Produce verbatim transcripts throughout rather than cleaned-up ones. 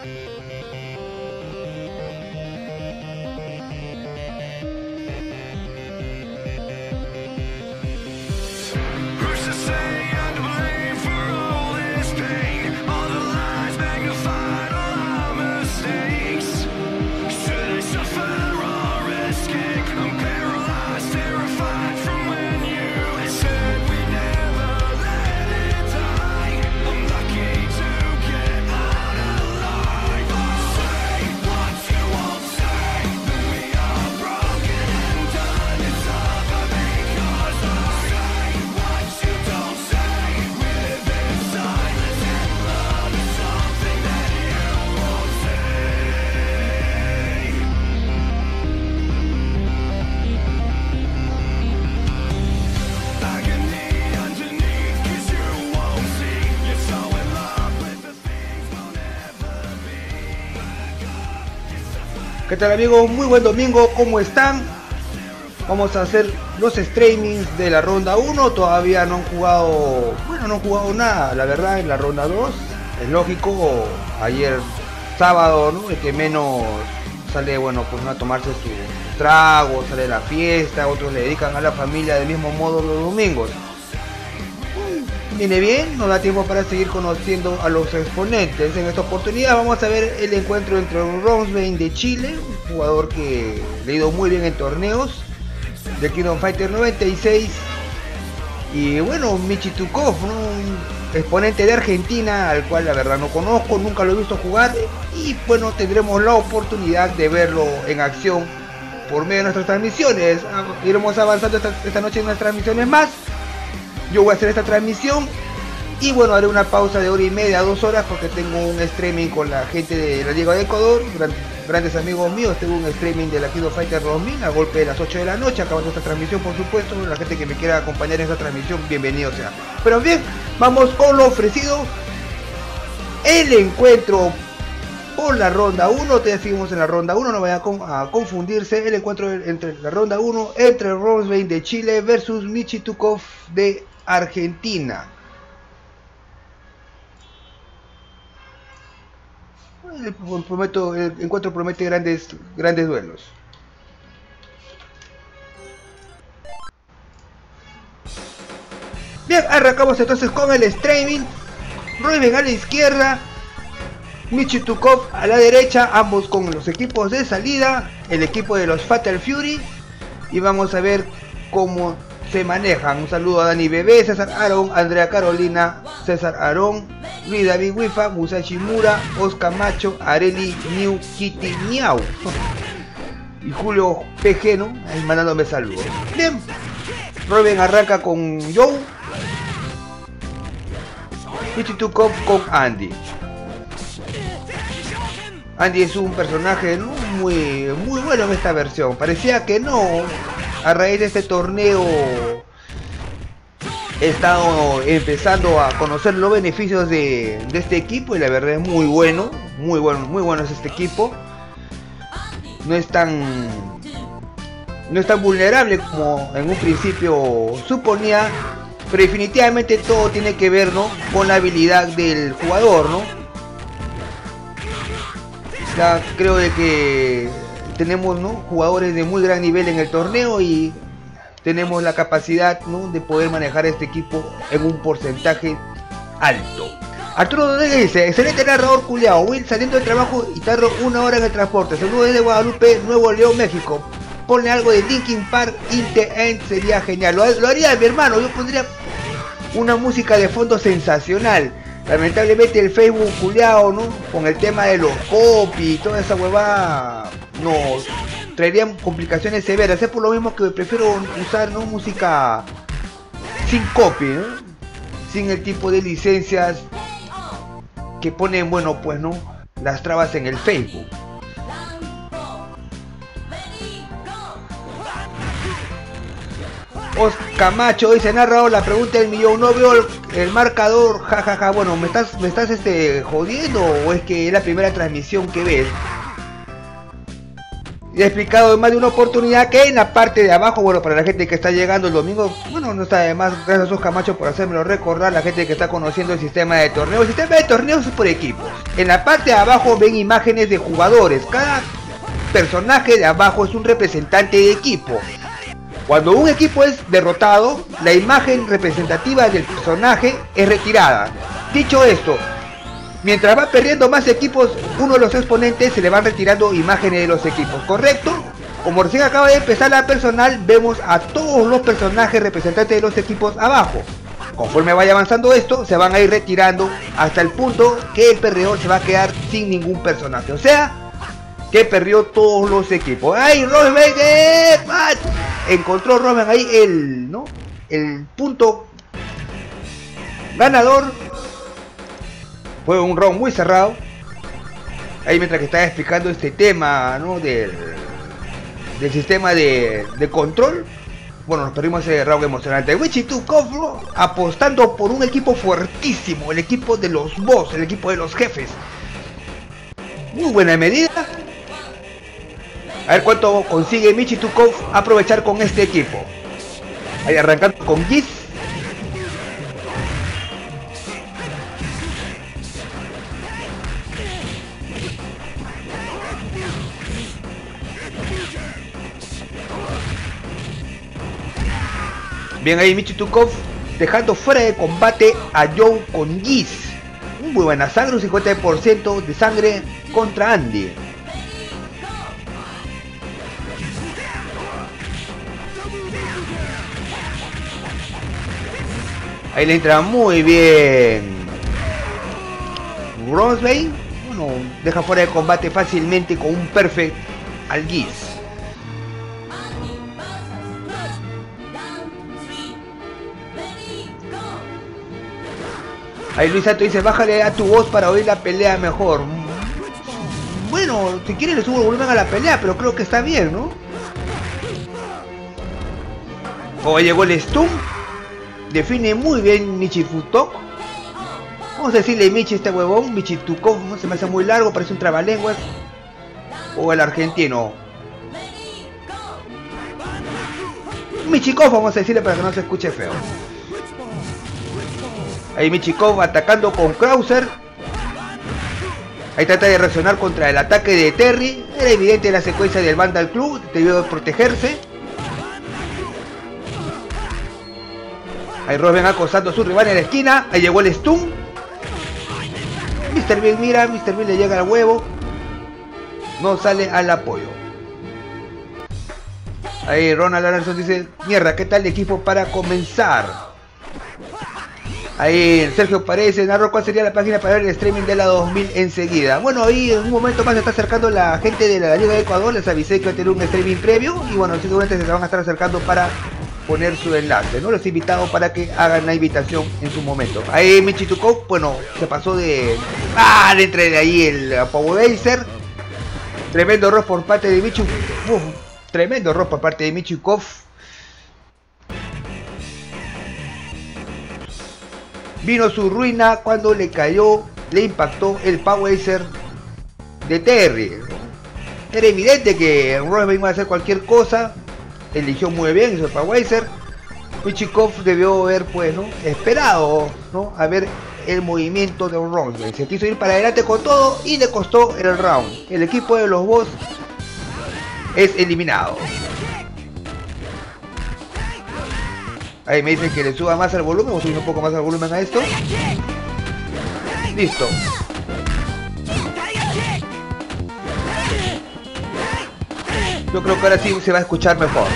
¿Qué tal, amigos? Muy buen domingo, ¿cómo están? Vamos a hacer los streamings de la ronda uno. Todavía no han jugado, bueno, no han jugado nada, la verdad, en la ronda dos. Es lógico, ayer sábado, ¿no? El que menos sale, bueno, pues no a tomarse su trago, sale a la fiesta, otros le dedican a la familia del mismo modo los domingos. Viene bien, nos da tiempo para seguir conociendo a los exponentes. En esta oportunidad vamos a ver el encuentro entre Romsvein de Chile, un jugador que le ha ido muy bien en torneos, de Kingdom Fighter noventa y seis, y bueno, Michi Tukov, ¿no? Un exponente de Argentina, al cual la verdad no conozco, nunca lo he visto jugar, y bueno, tendremos la oportunidad de verlo en acción por medio de nuestras transmisiones. Iremos avanzando esta, esta noche en nuestras transmisiones más. Yo voy a hacer esta transmisión y bueno, haré una pausa de hora y media, dos horas, porque tengo un streaming con la gente de la Liga de Ecuador, gran, grandes amigos míos. Tengo un streaming de la Kingdom Fighter dos mil a golpe de las ocho de la noche, acabando esta transmisión, por supuesto. La gente que me quiera acompañar en esta transmisión, bienvenido sea. Pero bien, vamos con lo ofrecido. El encuentro por la ronda uno, te seguimos en la ronda uno, no vayan a confundirse. El encuentro entre la ronda uno, entre Romsvein de Chile versus Michi Tukov de Argentina. El, prometo, el encuentro promete grandes, grandes duelos. Bien, arrancamos entonces con el streaming. Romsvein a la izquierda, Michi Tukov a la derecha, ambos con los equipos de salida, el equipo de los Fatal Fury, y vamos a ver cómo se manejan. Un saludo a Dani Bebé, César Aaron, Andrea Carolina, César Aaron, Luis David Wifa, Musashi Mura, Oscar Macho, Areli New Kitty Miau y Julio P G, ¿no? Ahí mandándome saludos. Bien, Romsvein arranca con Joe, Michi Tukov con Andy. Andy es un personaje, ¿no? muy, muy bueno en esta versión. Parecía que no. A raíz de este torneo he estado empezando a conocer los beneficios de, de este equipo, y la verdad es muy bueno, muy bueno, muy bueno es este equipo. No es tan, no es tan vulnerable como en un principio suponía, pero definitivamente todo tiene que ver, ¿no? con la habilidad del jugador, ¿no? Ya creo de que tenemos, ¿no? jugadores de muy gran nivel en el torneo, y tenemos la capacidad, ¿no? de poder manejar este equipo en un porcentaje alto. Arturo Rodríguez dice: excelente narrador culiao, Will saliendo del trabajo y tardo una hora en el transporte. Saludos desde Guadalupe, Nuevo León, México. Ponle algo de Linkin Park, In the End, sería genial. Lo, lo haría mi hermano, yo pondría una música de fondo sensacional. Lamentablemente el Facebook culiao, ¿no? con el tema de los copy y toda esa huevada nos traerían complicaciones severas. Es por lo mismo que prefiero usar, ¿no? música sin copy, ¿no? sin el tipo de licencias que ponen, bueno, pues no, las trabas en el Facebook. Oscar Macho dice: narrador, la pregunta del millón, no veo el, el marcador, jajaja. Ja, ja. Bueno, ¿me estás, me estás este, jodiendo o es que es la primera transmisión que ves? y he explicado en más de una oportunidad que en la parte de abajo, bueno, para la gente que está llegando el domingo, bueno, no está de más, gracias a sus Camacho por hacérmelo recordar, la gente que está conociendo el sistema de torneos. El sistema de torneos es por equipos. En la parte de abajo ven imágenes de jugadores. Cada personaje de abajo es un representante de equipo. Cuando un equipo es derrotado, la imagen representativa del personaje es retirada. Dicho esto, mientras va perdiendo más equipos, uno de los exponentes se le van retirando imágenes de los equipos, ¿correcto? Como recién acaba de empezar la personal, vemos a todos los personajes representantes de los equipos abajo. Conforme vaya avanzando esto, se van a ir retirando hasta el punto que el perdedor se va a quedar sin ningún personaje. O sea, que perdió todos los equipos. ¡Ay, Roseman! ¡Eh! Encontró Roseman ahí el, ¿no? el punto ganador. Fue un round muy cerrado. Ahí mientras que estaba explicando este tema, ¿no? del, del sistema de, de control. Bueno, nos perdimos ese round emocionante. Wichitukov, ¿no? apostando por un equipo fuertísimo. El equipo de los boss, el equipo de los jefes. Muy buena medida. A ver cuánto consigue Michitukov aprovechar con este equipo. Ahí arrancando con Giz. Bien ahí Michitukov dejando fuera de combate a Joe con Giz. Muy buena sangre, un cincuenta por ciento de sangre contra Andy. Ahí le entra muy bien Rosebane. Bueno, deja fuera de combate fácilmente con un perfect al Giz. Ahí Luis Santo dice, bájale a tu voz para oír la pelea mejor. Bueno, si quieres le subo el volumen a la pelea, pero creo que está bien, ¿no? Oh, llegó el stun. Define muy bien Michifutok. Vamos a decirle Michi este huevón. Michitukov, no se me hace muy largo, parece un trabalenguas. O el argentino. Michikov, vamos a decirle para que no se escuche feo. Ahí Michikov atacando con Krauser. Ahí trata de reaccionar contra el ataque de Terry. Era evidente la secuencia del Vandal Club. Debió protegerse. Ahí Roseman acosando a su rival en la esquina. Ahí llegó el stun. mister Bean mira. mister Bean le llega al huevo. No sale al apoyo. Ahí Ronald Anderson dice, mierda, ¿qué tal el equipo para comenzar? Ahí Sergio Paredes narró cuál sería la página para ver el streaming de la dos mil enseguida. Bueno, ahí en un momento más se está acercando la gente de la Liga de Ecuador. Les avisé que va a tener un streaming previo. Y bueno, seguramente se van a estar acercando para poner su enlace, ¿no? Los he invitado para que hagan la invitación en su momento. Ahí Michitukov, bueno, se pasó de... ¡Ah! Le entra de ahí el Poweracer. Tremendo error por parte de Michu. Uf, tremendo error por parte de Michikov. Vino su ruina cuando le cayó, le impactó el Poweracer de Terry. Era evidente que Roseman iba a hacer cualquier cosa. Eligió muy bien, hizo el Poweracer. Michikov debió haber, pues, ¿no? esperado, ¿no? a ver el movimiento de un Roseman. Se quiso ir para adelante con todo y le costó el round. El equipo de los boss es eliminado. Ahí me dicen que le suba más al volumen. Vamos a subir un poco más al volumen a esto. Listo. Yo creo que ahora sí se va a escuchar mejor.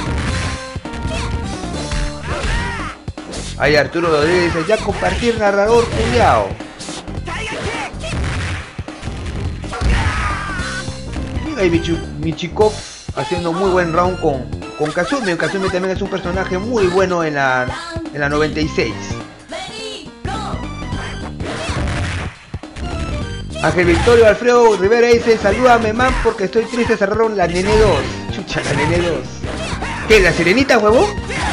Ahí Arturo Rodríguez dice, ya compartir narrador culiao. Ahí Michu, Michikov haciendo muy buen round con, con Kazumi. Kazumi también es un personaje muy bueno en la, en la noventa y seis. Ángel Victorio Alfredo Rivera dice, salúdame man porque estoy triste, cerraron la Nene dos. Chucha, la Nene dos. ¿Qué? ¿La Sirenita, huevo?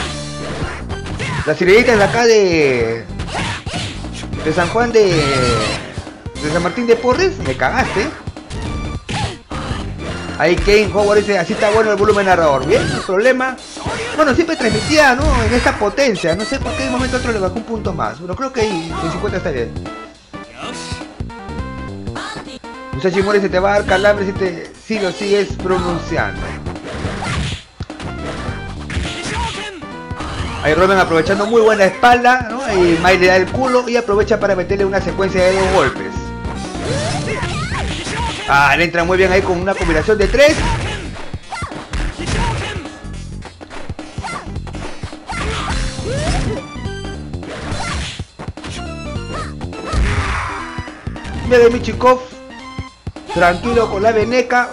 La Sirenita es la acá de... de San Juan de... de San Martín de Porres. Me cagaste. Ahí Kane Howard dice, así está bueno el volumen narrador. Bien, no hay problema. Bueno, siempre transmitía, ¿no? En esta potencia. No sé por qué de momento otro le bajó un punto más. Bueno, creo que ahí en cincuenta está bien. Musashi Mori se te va a dar calambre si, te, si lo sigues pronunciando. Ahí Robin aprovechando muy buena espalda, ¿no? Y Mai le da el culo y aprovecha para meterle una secuencia de dos golpes. Ah, le entra muy bien ahí con una combinación de tres. Mira de Michikov, tranquilo con la veneca.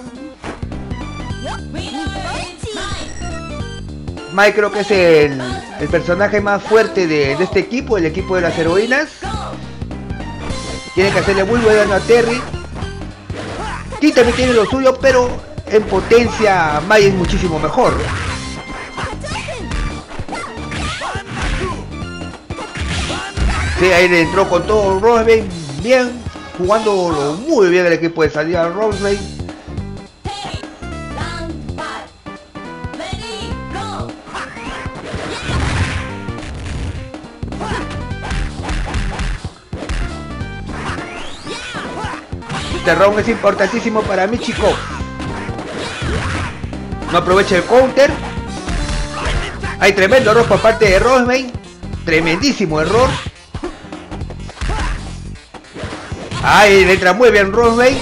Mai creo que es el, el personaje más fuerte de, de este equipo, el equipo de las heroínas. Tiene que hacerle muy buen daño a Terry. Ki también tiene lo suyo, pero en potencia Mai es muchísimo mejor. Sí, ahí le entró con todo Rosebane, bien, jugándolo muy bien el equipo de salida Rosebane. Este round es importantísimo para Michikov. No aprovecha el counter. Hay tremendo error por parte de Rosebane. Tremendísimo error. Ahí le entra muy bien Rosebane.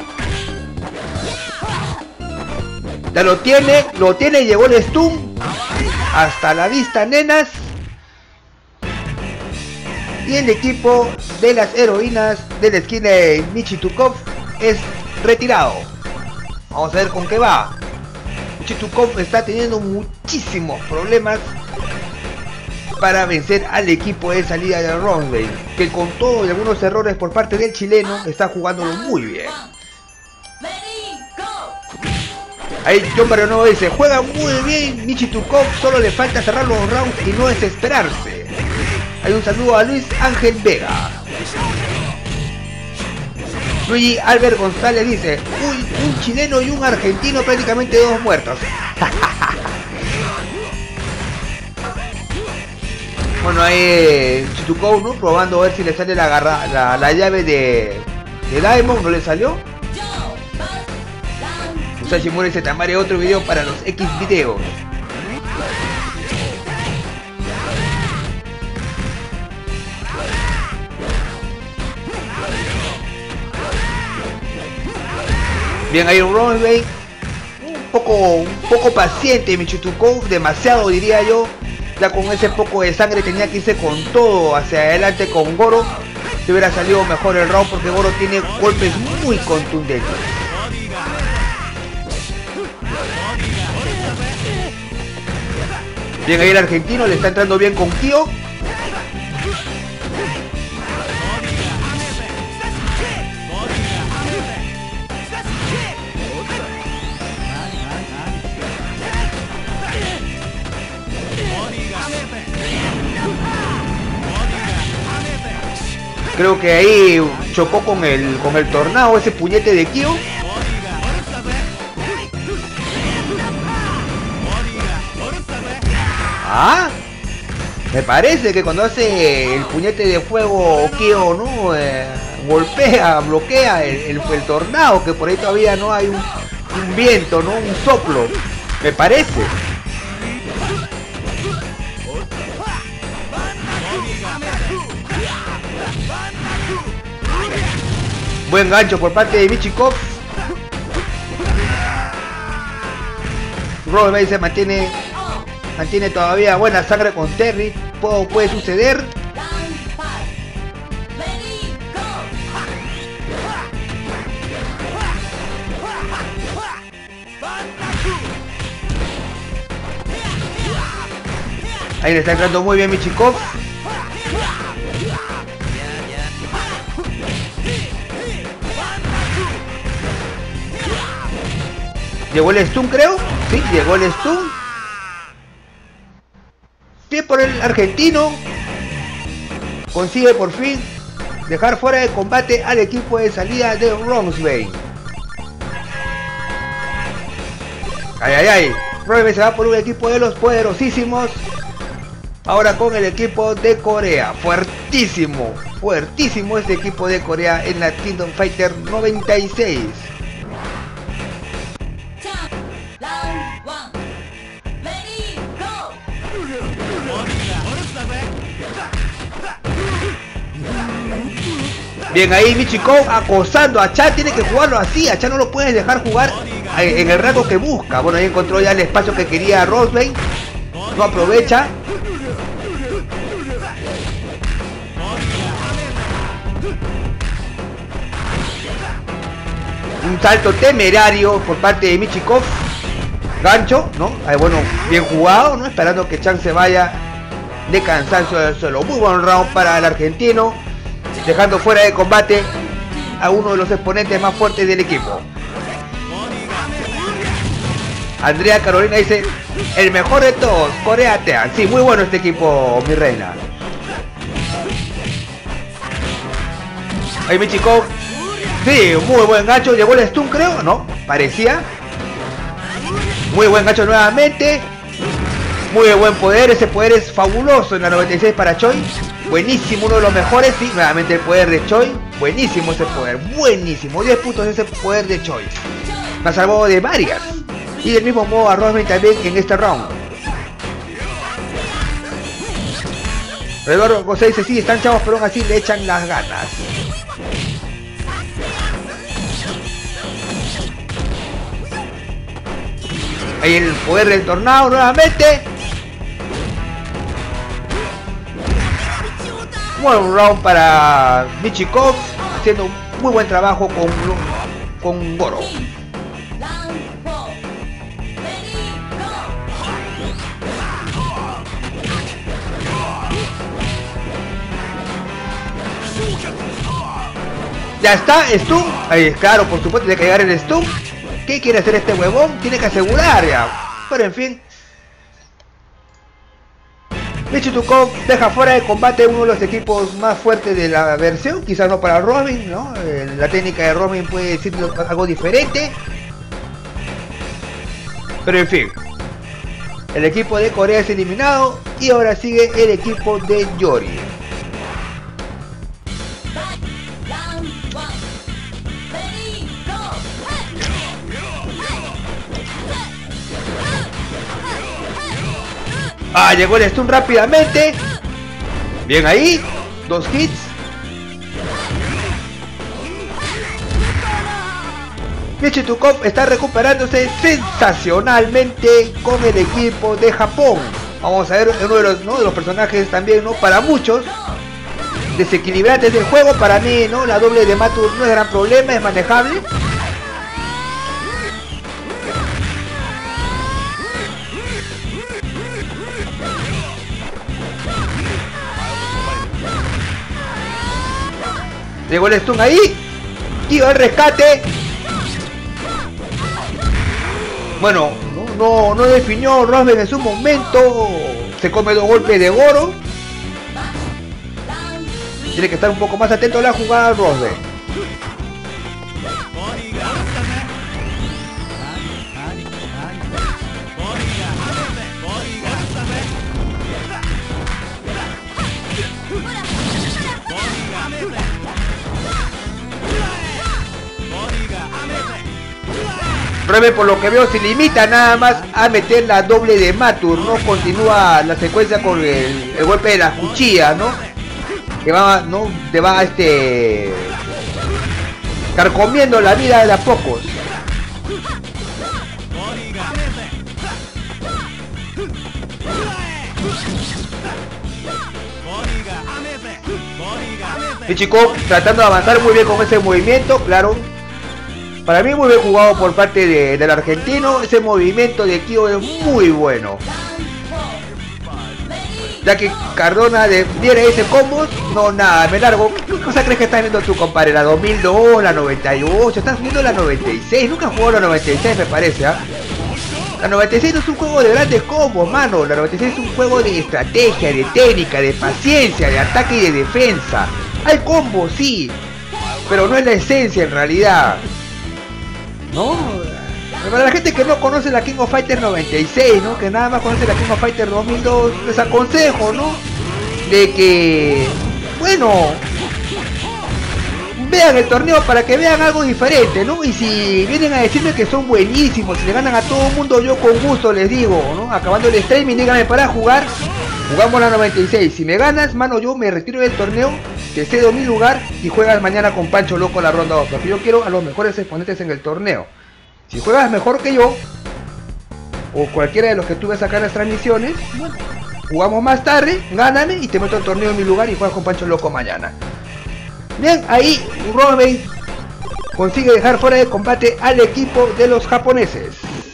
Ya lo tiene, lo tiene, llegó el stun. Hasta la vista, nenas. Y el equipo de las heroínas de la esquina de Michitukov es retirado. Vamos a ver con qué va. Michitukov está teniendo muchísimos problemas para vencer al equipo de salida de Rosebane, que con todo y algunos errores por parte del chileno está jugándolo muy bien. Ahí John Barrionuevo dice, juega muy bien Michitukov, solo le falta cerrar los rounds y no desesperarse. Hay un saludo a Luis Ángel Vega. Luigi Albert González dice, uy, un chileno y un argentino, prácticamente dos muertos. Bueno, ahí Michitukov, ¿no? Probando a ver si le sale la, garra, la, la llave de, de Diamond, ¿no le salió? Musashi Mori se tamare otro video para los X videos. Bien ahí Rosebane, un poco, un poco paciente Michitukov, demasiado diría yo. Ya con ese poco de sangre tenía que irse con todo hacia adelante con Goro. Se hubiera salido mejor el round porque Goro tiene golpes muy contundentes. Bien ahí el argentino, le está entrando bien con Kyo. Creo que ahí chocó con el con el tornado ese puñete de Kyo. Ah, me parece que cuando hace el puñete de fuego Kyo, ¿no? Eh, golpea, bloquea el, el, el tornado, que por ahí todavía no hay un, un viento, ¿no? Un soplo, me parece. Buen gancho por parte de Michikov. Rosebane se mantiene mantiene todavía buena sangre con Terry. Puede, puede suceder. Ahí le está entrando muy bien Michikov. Llegó el stun, creo. Sí, llegó el stun. Bien por el argentino. Consigue por fin dejar fuera de combate al equipo de salida de Rosebane. Ay, ay, ay. Rosben se va por un equipo de los poderosísimos. Ahora con el equipo de Corea. Fuertísimo. Fuertísimo este equipo de Corea en la Kingdom Fighter noventa y seis. Bien ahí Michiko acosando a Chan, tiene que jugarlo así, a Chan no lo puedes dejar jugar en el rango que busca. Bueno, ahí encontró ya el espacio que quería Rosben, no aprovecha. Un salto temerario por parte de Michiko. Gancho, ¿no? Ahí, bueno, bien jugado, ¿no? Esperando que Chan se vaya de cansancio del suelo. Muy buen round para el argentino, dejando fuera de combate a uno de los exponentes más fuertes del equipo. Andrea Carolina dice, el mejor de todos, Corea Team. Sí, muy bueno este equipo, mi reina. Ahí Michiko. Sí, muy buen gancho. Llegó el stun, creo, ¿no? Parecía. Muy buen gancho nuevamente. Muy buen poder. Ese poder es fabuloso en la noventa y seis para Choi. Buenísimo, uno de los mejores. Sí, nuevamente el poder de Choi. Buenísimo ese poder. Buenísimo. diez puntos ese poder de Choi. Me ha salvado de varias. Y del mismo modo a Rosben también en este round. Eduardo José dice, sí, están chavos, pero aún así le echan las ganas. Ahí el poder del tornado nuevamente. Buen round para Michiko, haciendo un muy buen trabajo con, con Goro. Ya está, stun. Ahí, claro, por supuesto, tiene que llegar el stun. ¿Qué quiere hacer este huevón? Tiene que asegurar ya. Pero en fin. Michiko deja fuera de combate uno de los equipos más fuertes de la versión. Quizás no para Rosben, ¿no? La técnica de Rosben puede decir algo diferente. Pero en fin. El equipo de Corea es eliminado. Y ahora sigue el equipo de Yori. Ah, llegó el stun rápidamente. Bien ahí. Dos hits. Michiko está recuperándose sensacionalmente con el equipo de Japón. Vamos a ver uno de los, ¿no? de los personajes también, ¿no? Para muchos desequilibrantes del juego. Para mí, ¿no? La doble de Matur no es gran problema, es manejable. Llegó el stun ahí. Y el rescate. Bueno, no, no, no definió Rosben en su momento. Se come dos golpes de Goro. Tiene que estar un poco más atento a la jugada Rosben. Rosben, por lo que veo, se limita nada más a meter la doble de Matur, no continúa la secuencia con el, el golpe de las cuchillas, ¿no? Que va, ¿no? Te va este carcomiendo la vida de a pocos. Michiko tratando de avanzar muy bien con ese movimiento, claro. Para mí muy bien jugado por parte de, del argentino. Ese movimiento de Kyo es muy bueno. Ya que Cardona de, viene ese combo. No, nada, me largo. ¿Qué cosa crees que estás viendo tú, compadre? La dos mil dos, la noventa y ocho. Estás viendo la noventa y seis. Nunca jugó la noventa y seis, me parece, ¿ah? ¿eh? La noventa y seis no es un juego de grandes combos, mano. La noventa y seis es un juego de estrategia, de técnica, de paciencia, de ataque y de defensa. Hay combos, sí. Pero no es la esencia en realidad. ¿No? Para la gente que no conoce la King of Fighters noventa y seis, ¿no? Que nada más conoce la King of Fighters dos mil dos, les aconsejo, ¿no? De que, bueno, vean el torneo para que vean algo diferente, ¿no? Y si vienen a decirme que son buenísimos, si le ganan a todo el mundo, yo con gusto les digo, ¿no? Acabando el streaming, díganme para jugar, jugamos la noventa y seis. Si me ganas, mano, yo me retiro del torneo, te cedo mi lugar y juegas mañana con Pancho Loco la ronda dos, porque yo quiero a los mejores exponentes en el torneo. Si juegas mejor que yo, o cualquiera de los que tú ves acá en las transmisiones, bueno, jugamos más tarde, gáname y te meto al torneo en mi lugar y juegas con Pancho Loco mañana. Bien, ahí Robin consigue dejar fuera de combate al equipo de los japoneses.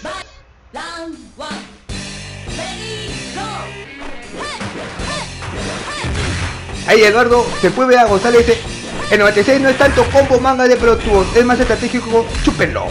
Ahí Eduardo se puede a González dice, el noventa y seis no es tanto combo manga de pelotudos, es más estratégico, chúpenlo.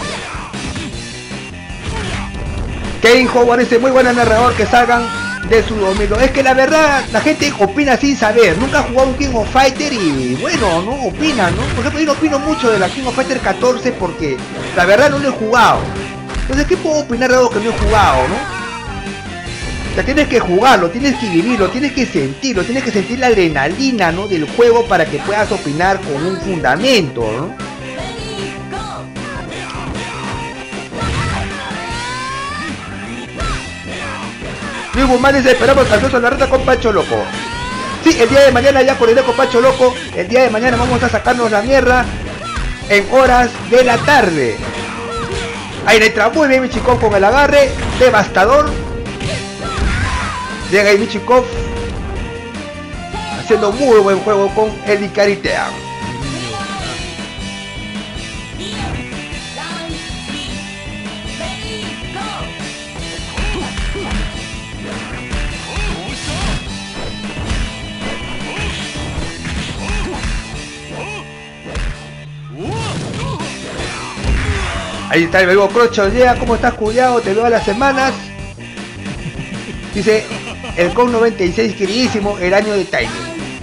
Kevin Howard dice, muy buen narrador, que salgan de su dominio. Es que la verdad, la gente opina sin saber, nunca ha jugado un King of Fighter y bueno, no opina, ¿no? Por ejemplo, yo no opino mucho de la King of Fighter catorce porque la verdad no lo he jugado. Entonces, ¿qué puedo opinar de algo que no he jugado, no? O sea, tienes que jugarlo, tienes que vivirlo, tienes que sentirlo, tienes que sentir la adrenalina, ¿no? Del juego para que puedas opinar con un fundamento, ¿no? Luis Guzmán dice, esperamos canciones a la reta con Pancho Loco. Sí, el día de mañana ya coordiné con Pancho Loco. El día de mañana vamos a sacarnos la mierda en horas de la tarde. Ahí entra muy bien Michikov con el agarre devastador. Llega ahí Michikov haciendo muy buen juego con el Icaritea. Ahí está el verbo Crocho, llega, ¿cómo estás, culiao? Te veo a las semanas. Dice, el C O M noventa y seis queridísimo, el año de Tiny.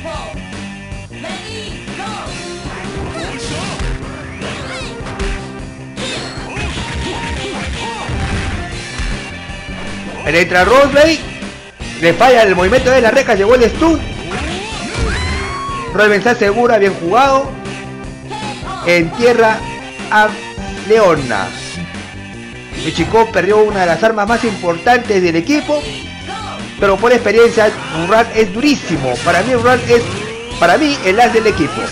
Ahí entra Rosebay, le falla el movimiento de la reca, llegó el stun. Rosebay está segura, bien jugado. En tierra a Leona. Michikov perdió una de las armas más importantes del equipo, pero por experiencia Murat es durísimo. Para mí Murat es, para mí, el as del equipo.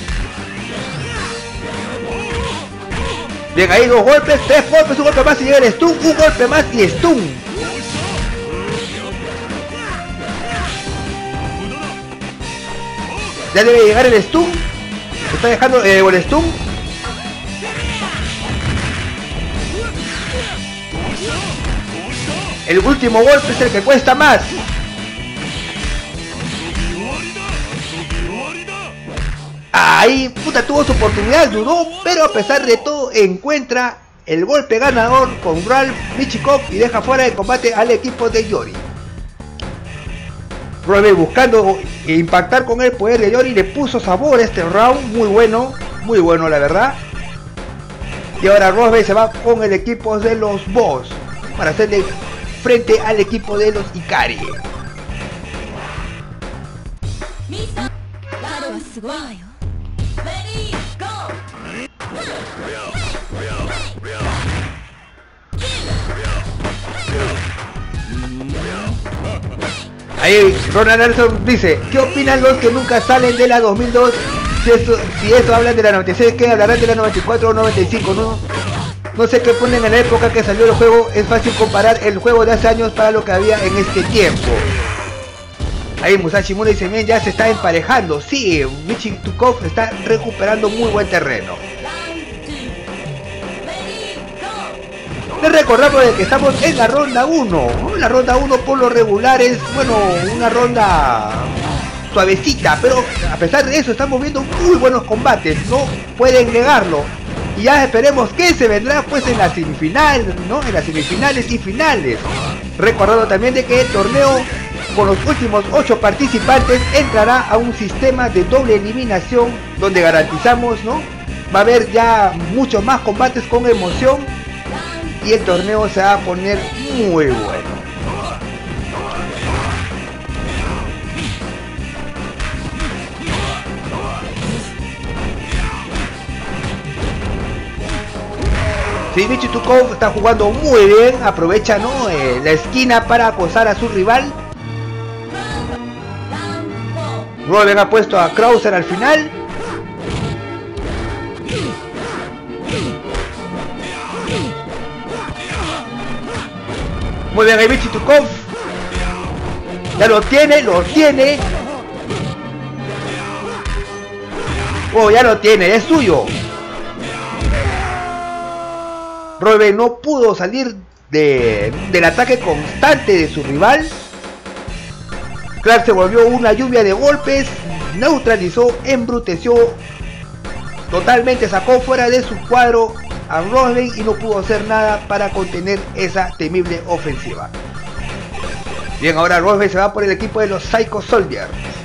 Bien, ahí dos golpes, tres golpes, un golpe más y llega el stun, un golpe más y stun. Ya debe llegar el stun. Está dejando eh, el stun. El último golpe es el que cuesta más. Ahí, puta, tuvo su oportunidad, dudó, pero a pesar de todo encuentra el golpe ganador con Ralph Michikov y deja fuera de combate al equipo de Yori. Robbie buscando impactar con el poder de Yori, le puso sabor a este round, muy bueno, muy bueno la verdad. Y ahora Robbie se va con el equipo de los Boss para hacerle frente al equipo de los Ikari. Ahí Ronald Anderson dice, ¿qué opinan los que nunca salen de la dos mil dos? Si eso, si eso hablan de la noventa y seis, ¿qué hablarán de la noventa y cuatro o noventa y cinco? No, no sé qué ponen en la época que salió el juego. Es fácil comparar el juego de hace años para lo que había en este tiempo. Ahí Musashi Mura dice, bien, ya se está emparejando. Sí, Michikov está recuperando muy buen terreno. Les recordamos de que estamos en la ronda uno. La ronda uno por lo regular es, bueno, una ronda suavecita, pero a pesar de eso estamos viendo muy buenos combates, no pueden negarlo. Y ya esperemos que se vendrá pues en la semifinal, ¿no? En las semifinales y finales. Recordando también de que el torneo con los últimos ocho participantes entrará a un sistema de doble eliminación donde garantizamos, ¿no? Va a haber ya muchos más combates con emoción. y el torneo se va a poner muy bueno. Sí, Michitukov está jugando muy bien, aprovecha, ¿no? Eh, la esquina para acosar a su rival. Robin ha puesto a Krauser al final. Muy bien, ahí Michitukov. Ya lo tiene, lo tiene. Oh, ya lo tiene, es suyo. Robin no pudo salir de, del ataque constante de su rival. Clark se volvió una lluvia de golpes, neutralizó, embruteció, totalmente sacó fuera de su cuadro a Robin y no pudo hacer nada para contener esa temible ofensiva. Bien, ahora Robin se va por el equipo de los Psycho Soldiers.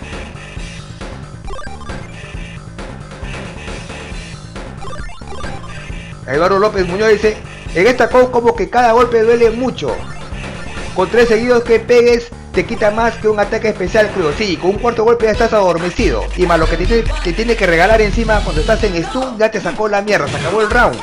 Eduardo López Muñoz dice: en esta co como que cada golpe duele mucho. Con tres seguidos que pegues te quita más que un ataque especial, creo. Sí, con un cuarto golpe ya estás adormecido. Y más lo que te, te tiene que regalar encima cuando estás en stun, ya te sacó la mierda, se acabó el round.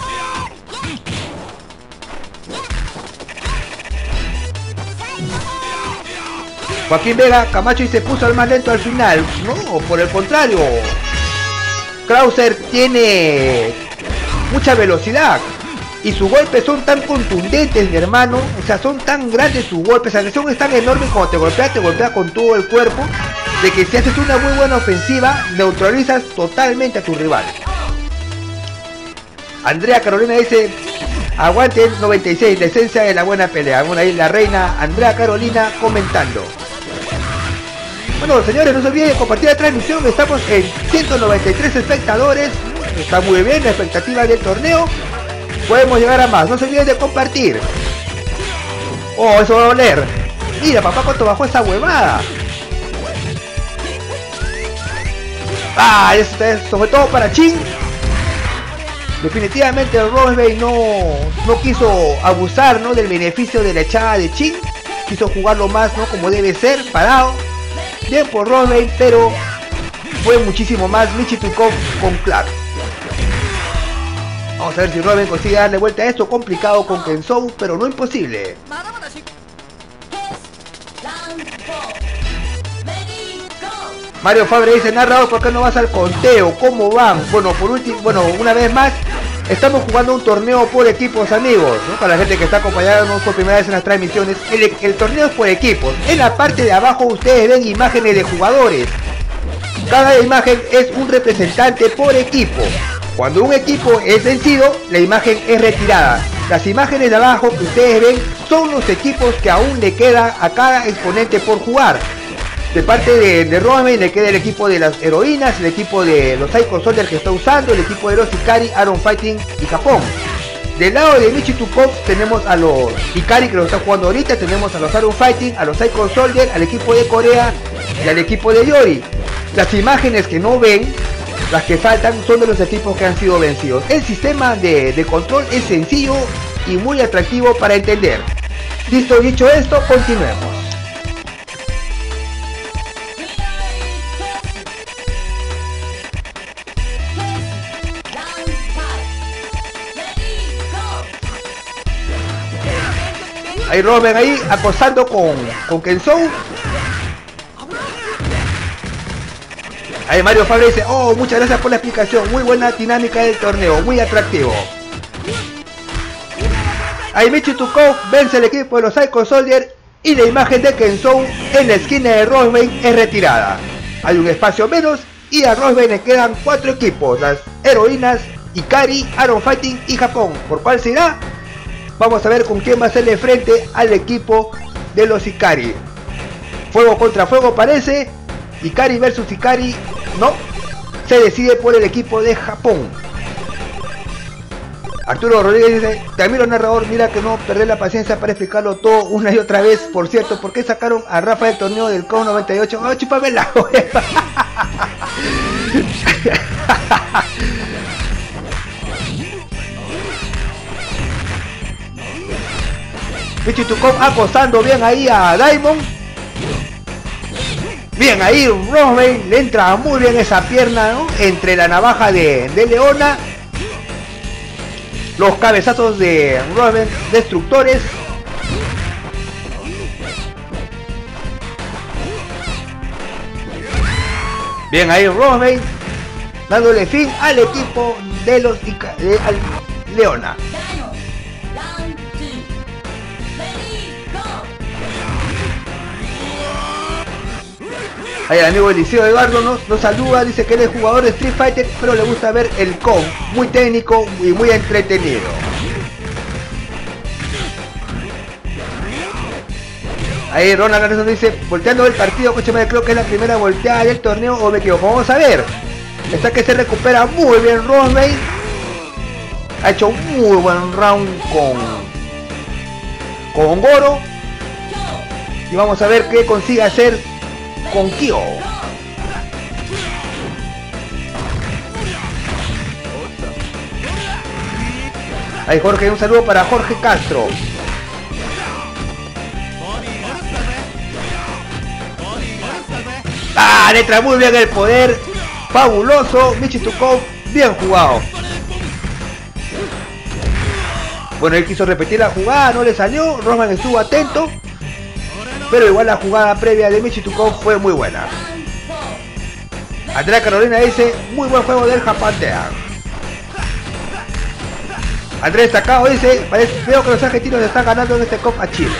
Joaquín Vega, Camacho y se puso al más lento al final. No, por el contrario. Krauser tiene mucha velocidad y sus golpes son tan contundentes, mi hermano. O sea, son tan grandes sus golpes, la agresión es tan enorme. Cuando te golpea, te golpea con todo el cuerpo, de que si haces una muy buena ofensiva, neutralizas totalmente a tu rival. Andrea Carolina dice: aguante el noventa y seis, la esencia de la buena pelea. Bueno, ahí la reina Andrea Carolina comentando. Bueno, señores, no se olviden de compartir la transmisión. Estamos en ciento noventa y tres espectadores. Está muy bien la expectativa del torneo. Podemos llegar a más. No se olviden de compartir. Oh, eso va a doler. Mira, papá, cuánto bajó esa huevada. Ah, esto es sobre todo para Chin. Definitivamente el Robin no, no quiso abusar, ¿no?, del beneficio de la echada de Chin. Quiso jugarlo más, ¿no?, como debe ser, parado. Bien por Robin, pero fue muchísimo más Michitukov con Clark. Vamos a ver si Robin consigue darle vuelta a esto. Complicado con Kensou, pero no imposible. Mario Fabre dice: narrador, ¿por qué no vas al conteo? ¿Cómo van? Bueno, por último, bueno, una vez más, estamos jugando un torneo por equipos, amigos, ¿no? Para la gente que está acompañándonos por primera vez en las transmisiones, el, el torneo es por equipos. En la parte de abajo ustedes ven imágenes de jugadores. Cada imagen es un representante por equipo. Cuando un equipo es vencido, la imagen es retirada. Las imágenes de abajo que ustedes ven son los equipos que aún le queda a cada exponente por jugar. De parte de, de Robin le queda el equipo de las heroínas, el equipo de los Psycho Soldiers que está usando, el equipo de los Ikari, Iron Fighting y Japón. Del lado de Michitukov tenemos a los Ikari que lo están jugando ahorita, tenemos a los Iron Fighting, a los Psycho Soldiers, al equipo de Corea y al equipo de Yori. Las imágenes que no ven, las que faltan, son de los equipos que han sido vencidos. El sistema de, de control es sencillo y muy atractivo para entender. Listo, dicho esto, continuemos. Ahí Robin ahí acosando con, con Kensou. Ahí Mario Fabre dice: oh, muchas gracias por la explicación, muy buena dinámica del torneo, muy atractivo. Ahí Michitukov vence el equipo de los Psycho Soldiers y la imagen de Kensou en la esquina de Robin es retirada. Hay un espacio menos y a Robin le quedan cuatro equipos, las heroínas, Ikari, Iron Fighting y Japón. ¿Por cuál será? Vamos a ver con quién va a hacerle frente al equipo de los Ikari. Fuego contra fuego parece. Ikari versus Ikari. No. Se decide por el equipo de Japón. Arturo Rodríguez dice: te admiro, narrador, mira que no perdé la paciencia para explicarlo todo una y otra vez. Por cierto, ¿por qué sacaron a Rafa del torneo del C O noventa y ocho? ¡Oh, chúpame la hueva! Michitukov acosando bien ahí a Diamond. Bien ahí, Rosebane le entra muy bien esa pierna, ¿no? Entre la navaja de, de Leona. Los cabezazos de Rosebane destructores. Bien ahí Rosebane dándole fin al equipo de los de al Leona. Ahí el amigo Eliseo Eduardo nos, nos saluda, dice que él es jugador de Street Fighter, pero le gusta ver el C O D, muy técnico y muy entretenido. Ahí Ronald Anderson dice, volteando el partido, coche, creo que es la primera volteada del torneo, o me equivoco. Vamos a ver. Está que se recupera muy bien Rosebane. Ha hecho un muy buen round con, con Goro. Y vamos a ver qué consigue hacer con Kyo. Ahí Jorge, un saludo para Jorge Castro. Ah, le trae muy bien el poder. Fabuloso, Michitukov, bien jugado. Bueno, él quiso repetir la jugada, no le salió. Rosebane estuvo atento, pero igual la jugada previa de Michitukov fue muy buena. Andrea Carolina dice, muy buen juego del Japantea. Andrés Destacado dice, parece, veo que los argentinos están ganando en este C O P a Chile.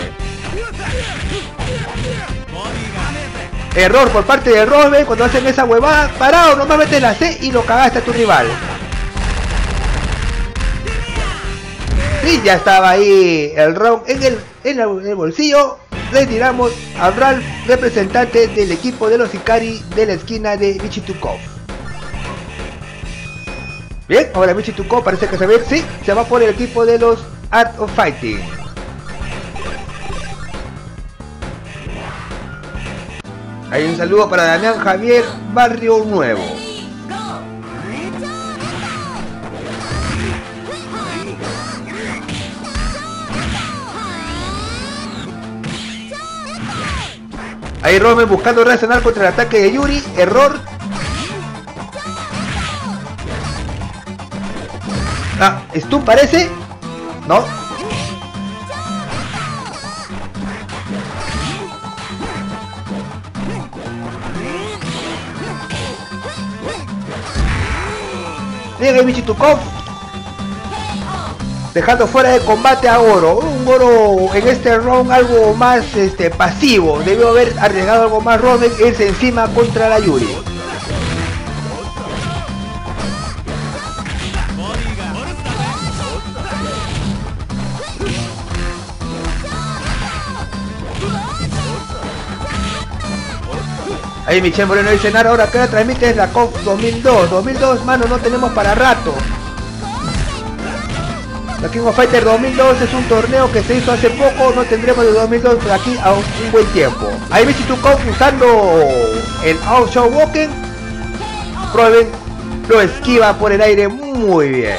Error por parte de Rosebane cuando hacen esa huevada. Parado, nomás metes la C y lo cagaste a tu rival. Y ya estaba ahí el round en el, en el, en el bolsillo. Retiramos a Ralph, representante del equipo de los Ikari de la esquina de Michitukov. Bien, ahora Michitukov parece que se ve, sí, se va por el equipo de los Art of Fighting. Hay un saludo para Damián Javier Barrio Nuevo. Ahí Rosebane buscando reaccionar contra el ataque de Yuri. Error. Ah, ¿stun parece? No. Llega Michitukov, dejando fuera de combate a Goro. Un Goro en este round algo más este, pasivo. Debió haber arriesgado algo más Rosebane, irse encima contra la Yuri. Ahí Michelle Moreno dice, Nara, ahora que la transmite es la C O F dos mil dos. dos mil dos, mano, no tenemos para rato. La King of Fighters dos mil dos es un torneo que se hizo hace poco, no tendremos de dos mil dos por aquí a un, un buen tiempo. Ahí Michitukov usando el Out Show Walking. Rosebane lo esquiva por el aire muy bien.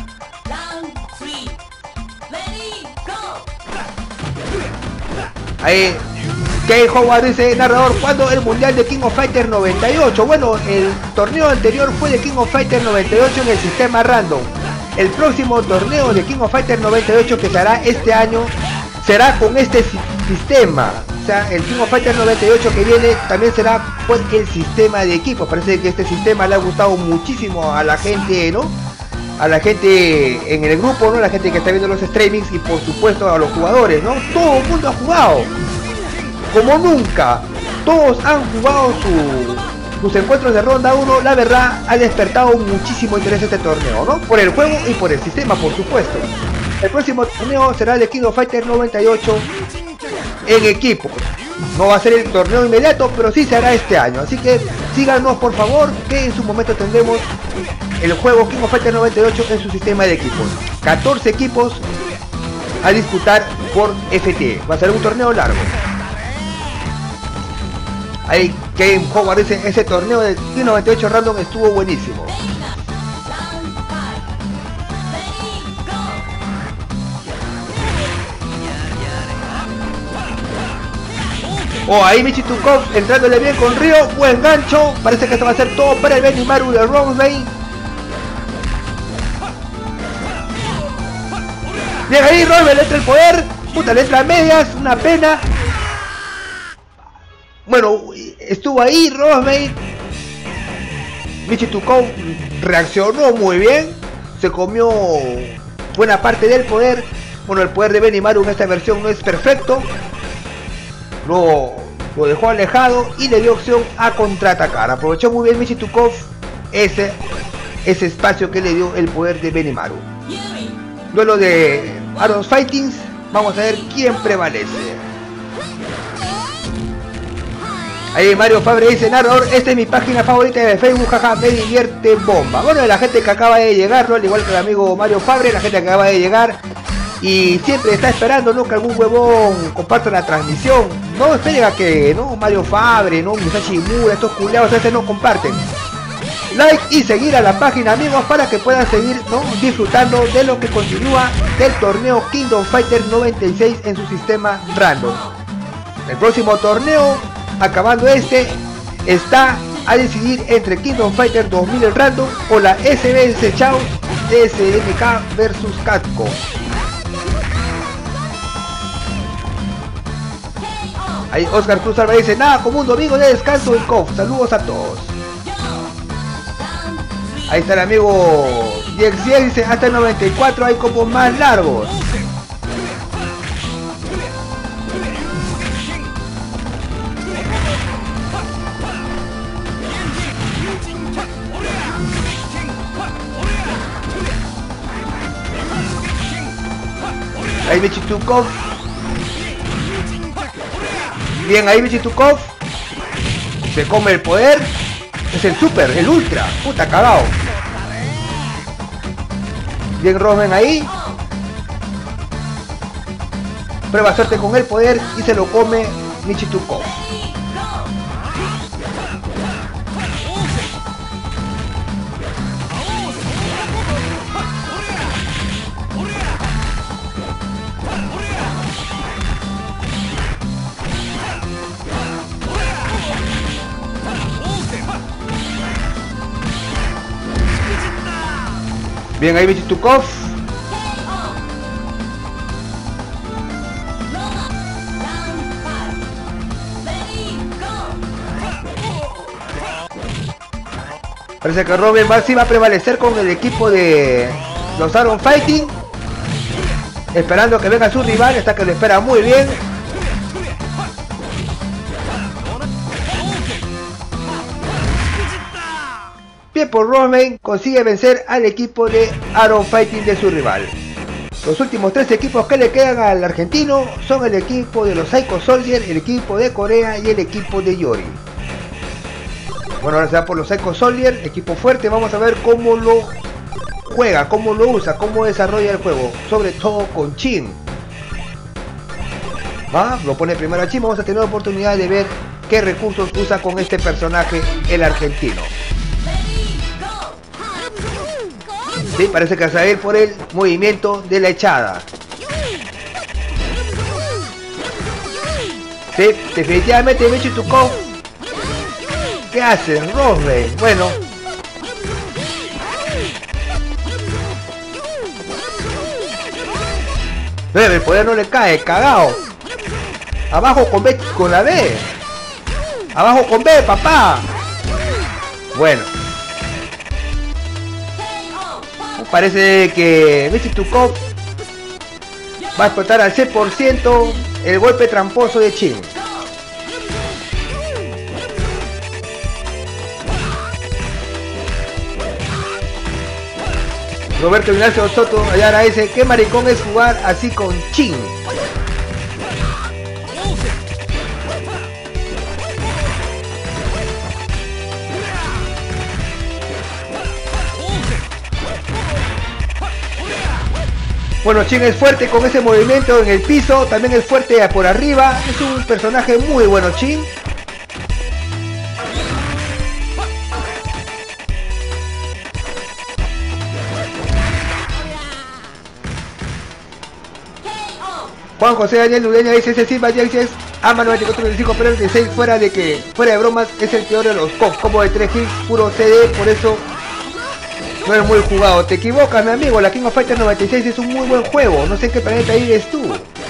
Ahí Kay Howard dice, narrador, ¿cuándo el mundial de King of Fighters noventa y ocho? Bueno, el torneo anterior fue de King of Fighters noventa y ocho en el sistema random. El próximo torneo de King of Fighters noventa y ocho que se hará este año será con este si sistema. O sea, el King of Fighters noventa y ocho que viene también será con el sistema de equipos. Parece que este sistema le ha gustado muchísimo a la gente, ¿no? A la gente en el grupo, ¿no? La gente que está viendo los streamings y por supuesto a los jugadores, ¿no? Todo el mundo ha jugado como nunca. Todos han jugado su, sus encuentros de ronda uno. La verdad ha despertado muchísimo interés este torneo, ¿no? Por el juego y por el sistema, por supuesto. El próximo torneo será el de King of Fighters noventa y ocho en equipo. No va a ser el torneo inmediato, pero sí se hará este año. Así que síganos por favor, que en su momento tendremos el juego King of Fighters noventa y ocho en su sistema de equipos. catorce equipos a disputar por F T. Va a ser un torneo largo. Ahí Game Howard dice, ese torneo de King noventa y ocho Random estuvo buenísimo. Oh, ahí Michitukov entrándole bien con Ryo. Buen gancho. Parece que esto va a ser todo para el Benimaru de Romsey. Bien ahí, Romsey le entra el poder. Puta, le entra a medias. Una pena. Bueno, estuvo ahí Romsey. Michitukov reaccionó muy bien. Se comió buena parte del poder. Bueno, el poder de Benimaru en esta versión no es perfecto. Lo, lo dejó alejado y le dio opción a contraatacar. Aprovechó muy bien Michitukov ese, ese espacio que le dio el poder de Benimaru. Duelo de Aros Fightings. Vamos a ver quién prevalece. Ahí Mario Fabre dice: narrador, esta es mi página favorita de Facebook, jaja, me divierte bomba. Bueno, la gente que acaba de llegar, ¿no? Al igual que el amigo Mario Fabre, la gente que acaba de llegar y siempre está esperando, ¿no?, que algún huevón comparta la transmisión. No esperen a que, ¿no?, Mario Fabre, ¿no?, Musashi Mura, estos culiados, este no comparten. Like y seguir a la página, amigos, para que puedan seguir, ¿no?, disfrutando de lo que continúa del torneo Kingdom Fighter noventa y seis en su sistema random. El próximo torneo, acabando este, está a decidir entre Kingdom Fighter dos mil random o la S B S Chao S M K versus Capcom. Ahí Oscar Cruz Alba dice: nada como un domingo de descanso en C O F. Saludos a todos. Ahí está el amigo Yex Yex, dice: hasta el noventa y cuatro hay combos más largos. Ahí Michitukov. Bien, ahí Michitukov se come el poder. Es el super, el ultra. Puta, cagado. Bien, Romen ahí. Prueba suerte con el poder y se lo come Michitukov. Bien, ahí Michitukov. Parece que Robin Barsi va a prevalecer con el equipo de los Aron Fighting, esperando que venga su rival, hasta que lo espera muy bien. Bien por Romain, consigue vencer al equipo de Aron Fighting de su rival. Los últimos tres equipos que le quedan al argentino son el equipo de los Psycho Soldier, el equipo de Corea y el equipo de Yori. Bueno, ahora se va por los Psycho Soldier, equipo fuerte. Vamos a ver cómo lo juega, cómo lo usa, cómo desarrolla el juego, sobre todo con Chin. ¿Va? Lo pone primero a Chin. Vamos a tener la oportunidad de ver qué recursos usa con este personaje el argentino. Sí, parece que va a ir por el movimiento de la echada. Sí, definitivamente Michitukov. ¿Qué hace? Rosberg. Bueno. Pero el poder no le cae, cagao. Abajo con B, con la B. Abajo con B, papá. Bueno. Parece que Michitukov va a explotar al cien por ciento el golpe tramposo de Chin. Roberto Ignacio Soto Ayala dice: ¿qué maricón es jugar así con Chin? Bueno, Chin es fuerte con ese movimiento en el piso, también es fuerte por arriba, es un personaje muy bueno Chin. Juan José Daniel Nureña dice: ese Silva Jax es Ama noventa y cuatro noventa y cinco, pero noventa y seis, fuera de que, fuera de bromas, es el peor de los C O F, como de tres kills, puro C D, por eso no es muy jugado. Te equivocas, mi amigo, la King of Fighters noventa y seis es un muy buen juego, no sé en qué planeta vives tú.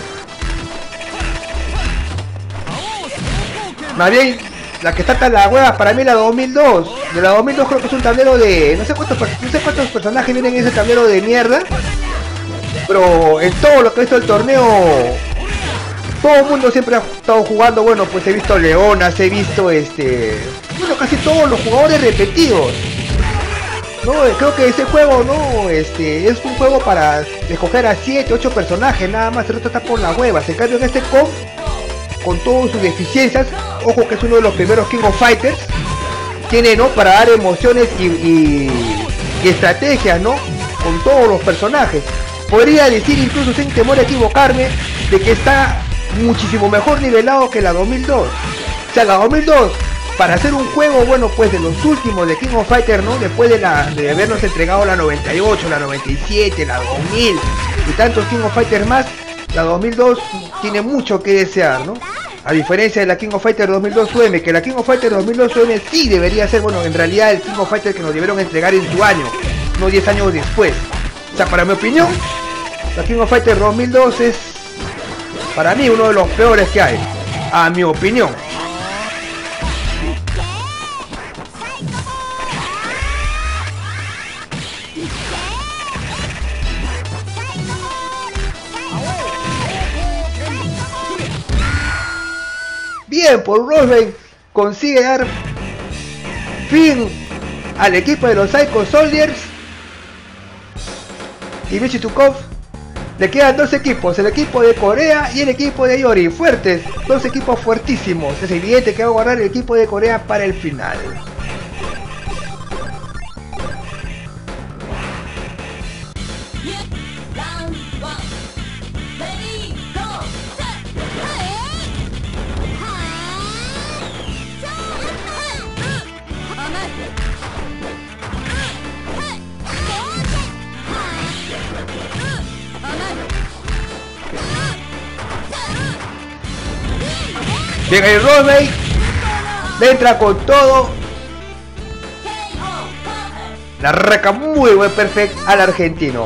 Más bien, la que está tan la hueva para mí la dos mil dos. De la dos mil dos creo que es un tablero de... No sé cuántos, no sé cuántos personajes vienen en ese tablero de mierda. Pero en todo lo que he visto el torneo, todo el mundo siempre ha estado jugando. Bueno, pues he visto Leonas, he visto este... Bueno, casi todos los jugadores repetidos. No, creo que ese juego no, este, es un juego para escoger a siete, ocho personajes nada más. El resto está por las huevas. En cambio en este C O F, con todas sus deficiencias, ojo que es uno de los primeros King of Fighters, tiene, ¿no?, para dar emociones y, y, y estrategias, ¿no?, con todos los personajes. Podría decir, incluso sin temor a equivocarme, de que está muchísimo mejor nivelado que la dos mil dos. O sea, la dos mil dos, para hacer un juego, bueno, pues de los últimos de King of Fighters, ¿no?, después de, la, de habernos entregado la noventa y ocho, la noventa y siete, la dos mil y tantos King of Fighters más, la dos mil dos tiene mucho que desear, ¿no? A diferencia de la King of Fighters dos mil dos U M, que la King of Fighters dos mil dos U M sí debería ser, bueno, en realidad el King of Fighters que nos debieron entregar en su año, no diez años después. O sea, para mi opinión, la King of Fighters dos mil dos es, para mí, uno de los peores que hay, a mi opinión. Bien, por Rosebane consigue dar fin al equipo de los Psycho Soldiers. Y Michitukov, le quedan dos equipos, el equipo de Corea y el equipo de Yori. Fuertes, dos equipos fuertísimos. Es evidente que va a guardar el equipo de Corea para el final. Llega el Rosebane, le entra con todo, la arranca muy buen perfect al argentino.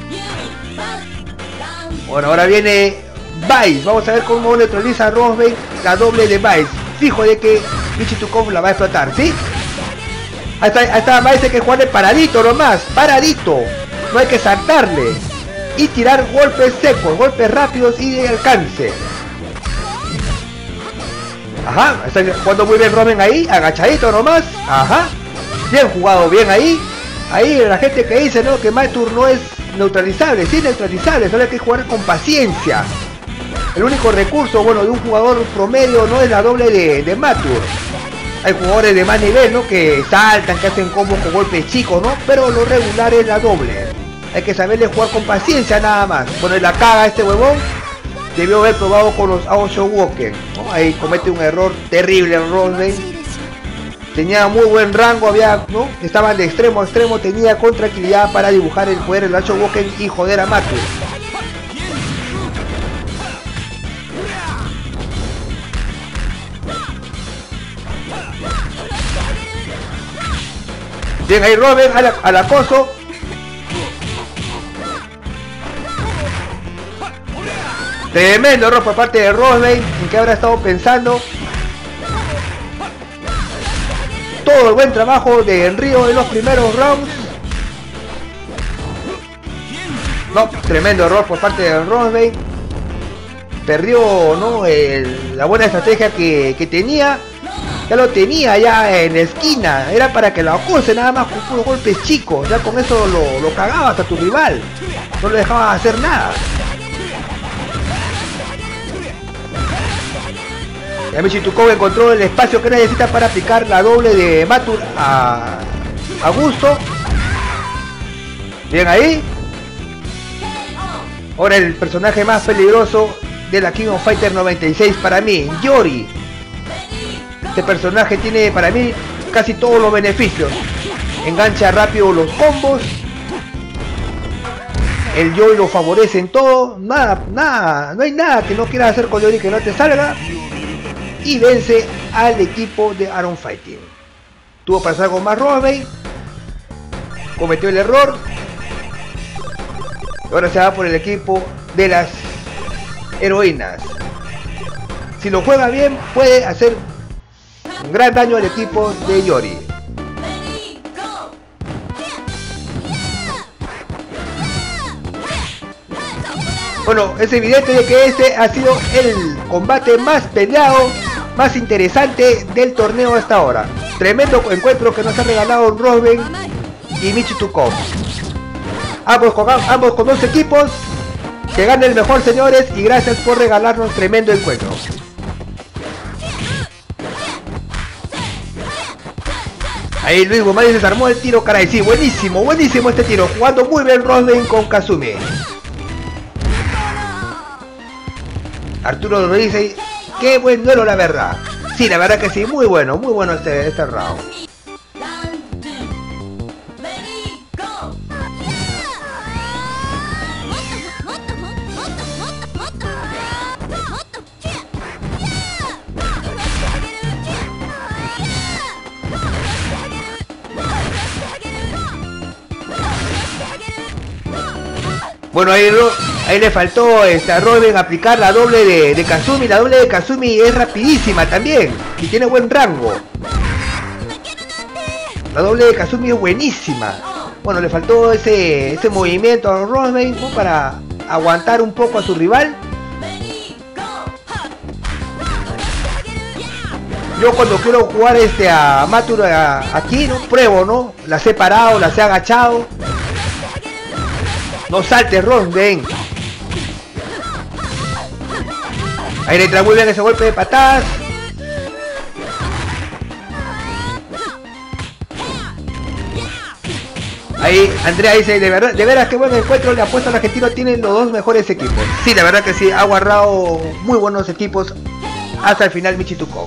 Bueno, ahora viene Vice, vamos a ver cómo neutraliza a Rosebane la doble de Vice. Fijo de que Michitukov la va a explotar, ¿sí? Ahí está, ahí está Vice, hay que jugarle paradito nomás, paradito, no hay que saltarle y tirar golpes secos, golpes rápidos y de alcance. Ajá, está jugando muy bien Rosebane ahí, agachadito nomás. Ajá, bien jugado, bien ahí. Ahí la gente que dice, ¿no?, que Matur no es neutralizable, sí es neutralizable, solo hay que jugar con paciencia. El único recurso, bueno, de un jugador promedio no es la doble de, de Matur. Hay jugadores de más nivel, ¿no?, que saltan, que hacen combos con golpes chicos, ¿no? Pero lo regular es la doble. Hay que saberle jugar con paciencia nada más. Bueno, y la caga este huevón. Debió haber probado con los Aoshowoken, ¿no? Ahí comete un error terrible en Rosebane. Tenía muy buen rango, había, ¿no?, estaban de extremo a extremo, tenía con tranquilidad para dibujar el poder del Aoshowoken y joder a Matur. Bien ahí Rosebane al, al acoso. Tremendo error por parte de Rosebane, en que habrá estado pensando. Todo el buen trabajo de Enrío en los primeros rounds. No, tremendo error por parte de Rosebane. Perdió, ¿no?, el, la buena estrategia que, que tenía. Ya lo tenía ya en la esquina. Era para que lo acose nada más con puros golpes chicos. Ya con eso lo, lo cagabas a tu rival. No le dejabas hacer nada. Y Michitukov encontró el espacio que necesita para aplicar la doble de Matur a, a gusto. Bien ahí. Ahora el personaje más peligroso de la King of Fighters noventa y seis para mí, Yori. Este personaje tiene para mí casi todos los beneficios. Engancha rápido los combos. El Joy lo favorece en todo. Nada, nada, no hay nada que no quieras hacer con Joy que no te salga. Y vence al equipo de Iron Fighting. Tuvo para hacer con más Rosebane. Cometió el error. Ahora se va por el equipo de las heroínas. Si lo juega bien, puede hacer un gran daño al equipo de Yori. Bueno, es evidente de que este ha sido el combate más peleado, más interesante del torneo hasta ahora. Tremendo encuentro que nos ha regalado Rosebane y Michitukov. Ambos con, ambos con dos equipos. Que gane el mejor, señores, y gracias por regalarnos tremendo encuentro. Ahí Luis Guzmán se desarmó el tiro, caray. Sí, buenísimo, buenísimo este tiro. Jugando muy bien Rosebane con Kazumi. Arturo lo dice, qué buen duelo, la verdad. Sí, la verdad que sí, muy bueno, muy bueno este, este round. Bueno, ahí, ahí le faltó este, a Rosebane aplicar la doble de, de Kazumi. La doble de Kazumi es rapidísima también y tiene buen rango. La doble de Kazumi es buenísima. Bueno, le faltó ese, ese movimiento a Rosebane, ¿no? Para aguantar un poco a su rival. Yo cuando quiero jugar este a Matur aquí, ¿no? Pruebo, ¿no? Las he parado, las he agachado. No saltes, Rosebane. Ahí le entra muy bien ese golpe de patadas. Ahí Andrea dice, de verdad, de veras que buen encuentro, le apuesto al argentino, tienen los dos mejores equipos. Sí, la verdad que sí, ha agarrado muy buenos equipos hasta el final Michitukov.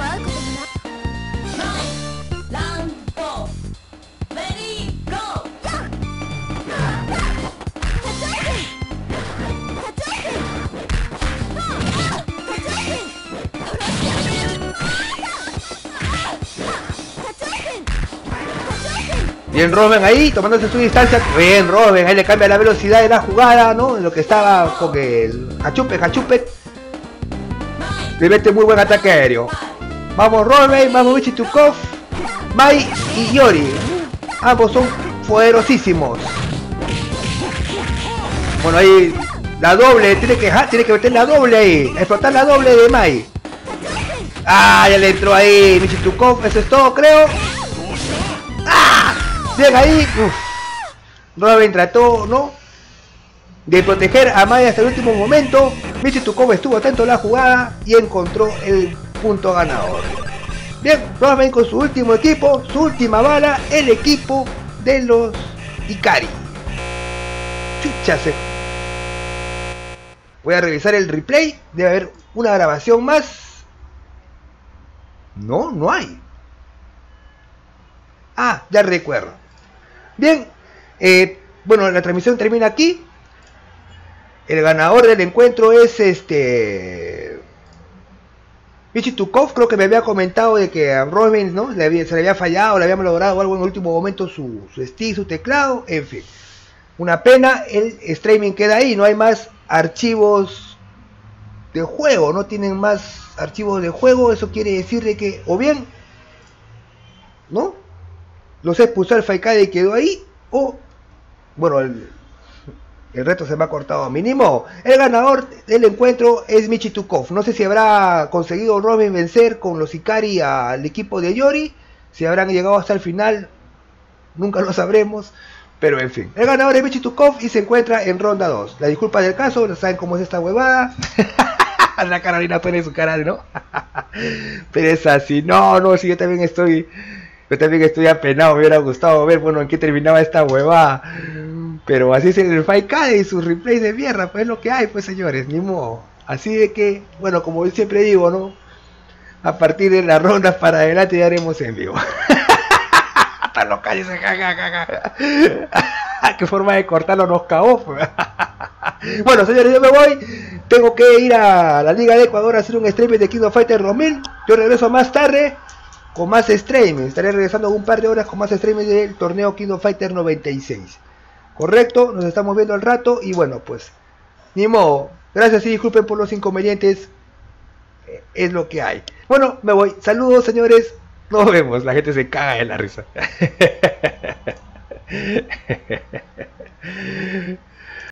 Bien Rosebane ahí, tomándose su distancia. Bien Rosebane, ahí le cambia la velocidad de la jugada, ¿no? En lo que estaba con el Hachupe, Hachupe. Le mete muy buen ataque aéreo. Vamos Rosebane, vamos Michitukov, Mai y Yori. Ambos son poderosísimos. Bueno, ahí la doble, tiene que, tiene que meter la doble ahí. Explotar la doble de Mai. Ah, ya le entró ahí Michitukov, eso es todo, creo. ¡Ah! Bien ahí, uff. Rosebane trató, ¿no? De proteger a Mai hasta el último momento. Michitukov estuvo atento a la jugada y encontró el punto ganador. Bien, Rosebane con su último equipo, su última bala, el equipo de los Ikari. Chucha, se... Voy a revisar el replay, debe haber una grabación más. No, no hay. Ah, ya recuerdo. Bien, eh, bueno, la transmisión termina aquí. El ganador del encuentro es este Michitukov. Creo que me había comentado de que a Rosebane, ¿no? le había, se le había fallado, le había logrado algo en el último momento su, su stick, su teclado, en fin. Una pena, el streaming queda ahí, no hay más archivos de juego, no tienen más archivos de juego. Eso quiere decir de que o bien, ¿no? Los expulsó el Faikade y quedó ahí, o bueno, el, el reto se me ha cortado. Mínimo, el ganador del encuentro es Michitukov. No sé si habrá conseguido Rosebane vencer con los Ikari al equipo de Yori, si habrán llegado hasta el final, nunca lo sabremos. Pero en fin, el ganador es Michitukov y se encuentra en ronda dos. La disculpa del caso, no saben cómo es esta huevada. La Carolina pone su cara, ¿no? Pero es así, no, no, si yo también estoy... Yo también estoy apenado, me hubiera gustado ver, bueno, en qué terminaba esta huevada. Pero así es el Faikade y sus replays de mierda, pues es lo que hay, pues señores, ni modo. Así de que, bueno, como yo siempre digo, ¿no? A partir de las rondas para adelante ya haremos en vivo. Hasta los calles, jajajaja. Qué forma de cortarlo, nos cagó. Bueno, señores, yo me voy. Tengo que ir a la Liga de Ecuador a hacer un stream de King of Fighters dos mil. Yo regreso más tarde con más streams. Estaré regresando un par de horas con más streams del torneo King of Fighters noventa y seis. Correcto, nos estamos viendo al rato. Y bueno, pues, ni modo. Gracias y disculpen por los inconvenientes. Es lo que hay. Bueno, me voy. Saludos, señores. Nos vemos. La gente se caga de la risa.